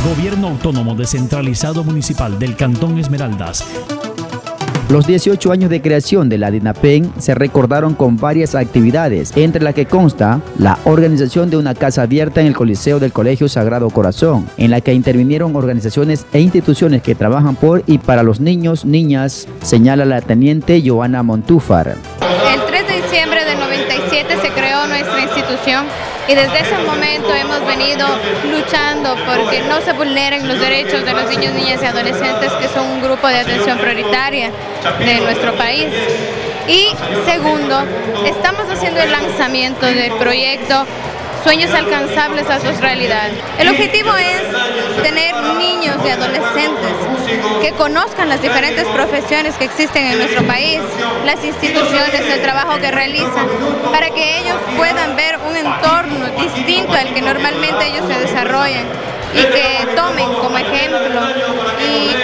Gobierno Autónomo Descentralizado Municipal del Cantón Esmeraldas. Los 18 años de creación de la DINAPEN se recordaron con varias actividades, entre las que consta la organización de una casa abierta en el Coliseo del Colegio Sagrado Corazón, en la que intervinieron organizaciones e instituciones que trabajan por y para los niños, niñas, señala la teniente Joana Montúfar. El 3 de diciembre del 97 se creó nuestra institución y desde ese momento hemos venido luchando porque no se vulneren los derechos de los niños, niñas y adolescentes, que son un grupo de atención prioritaria de nuestro país. Y segundo, estamos haciendo el lanzamiento del proyecto Sueños Alcanzables Hazlos Realidad. El objetivo es tener niños y adolescentes que conozcan las diferentes profesiones que existen en nuestro país, las instituciones, el trabajo que realizan, para que ellos puedan ver un entorno distinto al que normalmente ellos se desarrollan y que tomen como ejemplo y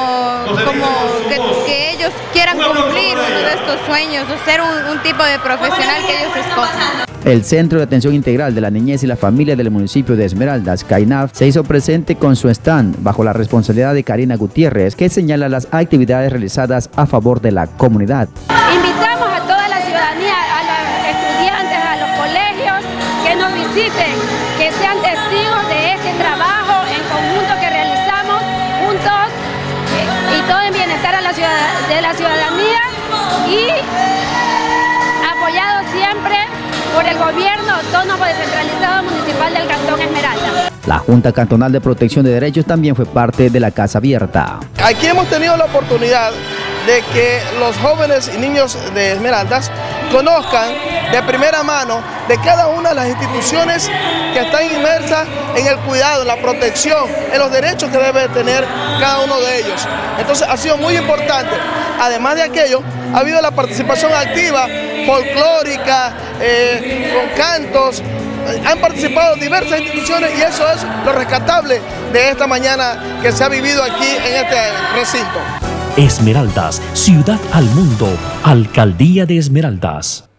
que ellos quieran cumplir uno de estos sueños o ser un tipo de profesional que ellos escojan. El Centro de Atención Integral de la Niñez y la Familia del municipio de Esmeraldas, CAINAF, se hizo presente con su stand bajo la responsabilidad de Karina Gutiérrez, que señala las actividades realizadas a favor de la comunidad. Invitamos a toda la ciudadanía, a los estudiantes, a los colegios, que nos visiten, que sean testigos de este trabajo en conjunto que realizamos juntos y todo en bienestar de la ciudadanía y apoyado siempre por el Gobierno Autónomo Descentralizado Municipal del Cantón Esmeraldas. La Junta Cantonal de Protección de Derechos también fue parte de la Casa Abierta. Aquí hemos tenido la oportunidad de que los jóvenes y niños de Esmeraldas conozcan de primera mano de cada una de las instituciones que están inmersas en el cuidado, en la protección, en los derechos que debe tener cada uno de ellos. Entonces ha sido muy importante. Además de aquello, ha habido la participación activa, folclórica, con cantos. Han participado diversas instituciones y eso es lo rescatable de esta mañana que se ha vivido aquí en este recinto. Esmeraldas, ciudad al mundo, Alcaldía de Esmeraldas.